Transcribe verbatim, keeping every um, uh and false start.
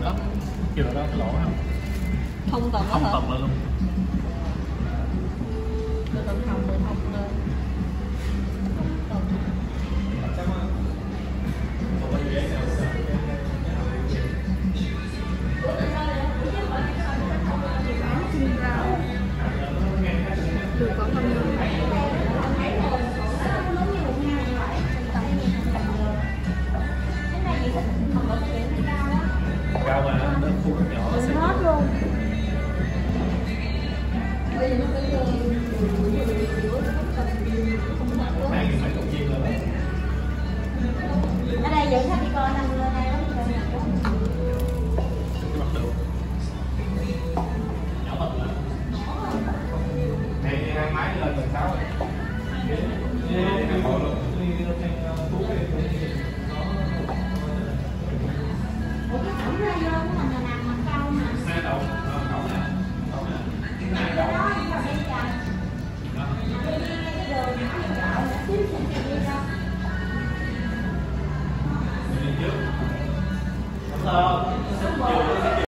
đó, chiều đó cái lỗ không? Thông tầng đó Không hả? tầng lên luôn. Từ tầng hồng từ hồng lên. Được khoảng năm mươi. Cao mà nó khu nhỏ nó sẽ Hết luôn. hai nghìn mấy công viên rồi. Ở đây dẫn khách đi coi năm lên đây lắm rồi. Cái mặt đường nhỏ thật là này hai máy lên tầng sáu rồi. Ủa cái cổng ra vô của mình là nằm mặt cao mà. Hai đầu, đầu nè, đầu nè. Hai đầu. Đó, nhưng mà đi chào. Đi đi cái đường đi dạo nữa, xíu sẽ đi đâu. Đi trước. Không sao.